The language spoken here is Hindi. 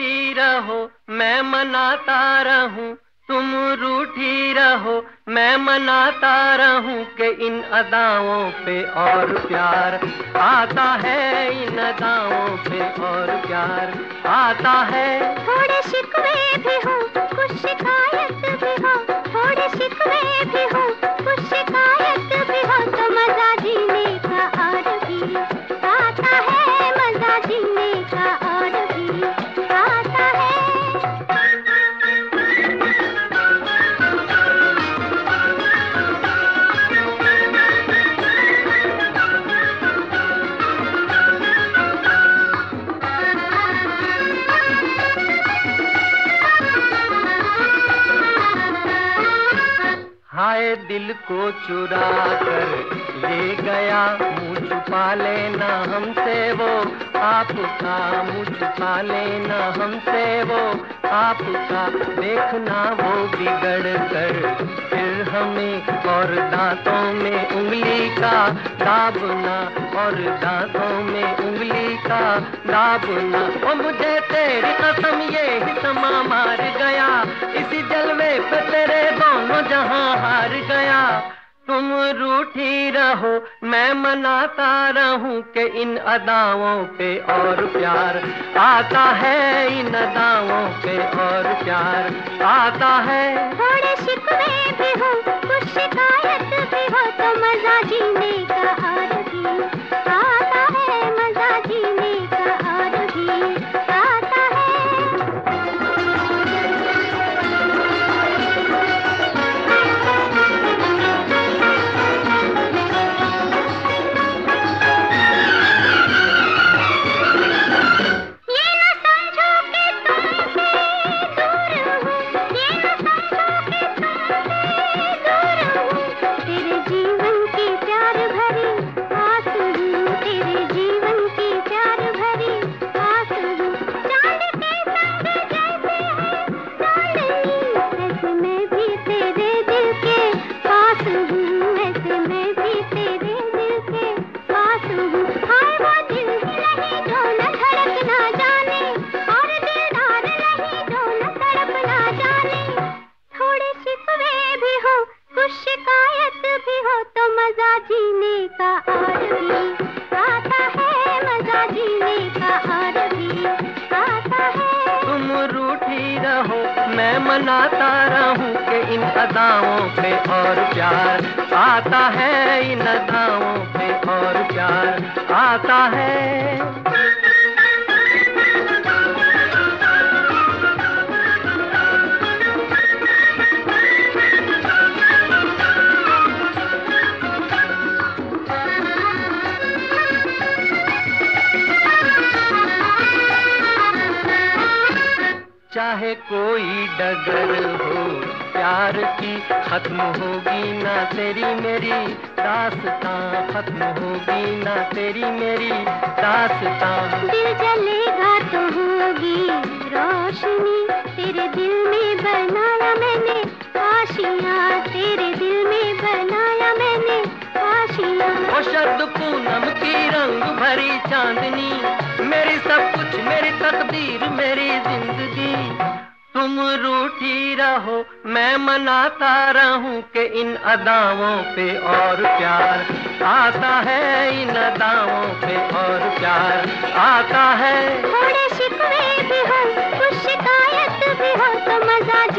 रूठी रहो मैं मनाता रहूं, तुम रूठी रहो मैं मनाता रहूं कि इन अदाओं पे और प्यार आता है, इन अदाओं पे और प्यार आता है। थोड़े शिकवे भी हो कुछ शिकायत भी हो, थोड़े शिकवे भी हो कुछ शिकायत भी हो, तो मजा जीने का और भी आता है, मजा जीने का और भी आता है। हाय दिल को चुरा कर ले गया, मुँह छुपा लेना हमसे वो आपका, मुँह छुपा लेना हमसे वो आपका, देखना वो बिगड़ कर फिर हमें और दांतों में उंगली का दाबना, और दांतों में उंगली का दाबना। ओ मुझे तेरी कसम ये ही समा मार गया, इसी जलवे पे तेरे दोनों जहां हार गया। तुम रूठी रहो मैं मनाता रहूं कि इन अदाओं पे और प्यार आता है, इन अदाओं पे और प्यार आता है। थोड़े शिकवे भी हो कुछ शिकायत भी हो, तो मजा जीने का और भी आता है, मजा जीने का और भी आता है। शिकायत भी हो तो मजा जीने का और भी आता है, मजा जीने का और भी आता है। तुम रूठी रहो मैं मनाता रहूं कि इन अदाओं पे और प्यार आता है, इन अदाओं पे और प्यार आता है। चाहे कोई डगर हो प्यार की, खत्म होगी ना तेरी मेरी दास्तां, खत्म होगी ना तेरी मेरी दास्तां। दिल जलेगा तो होगी रोशनी, तेरे दिल में बनाया मैंने आशियां, तेरे दिल में बनाया मैंने आशियां। ओ शरद पूनम की रंग भरी चांदनी, मेरी सब कुछ मेरी तकदीर मेरी जिंदगी। तुम रूठी रहो मैं मनाता रहूं कि इन अदाओं पे और प्यार आता है, इन अदाओं पे और प्यार आता है। थोड़े शिकवे भी हो कुछ शिकायत भी हो, तो मजा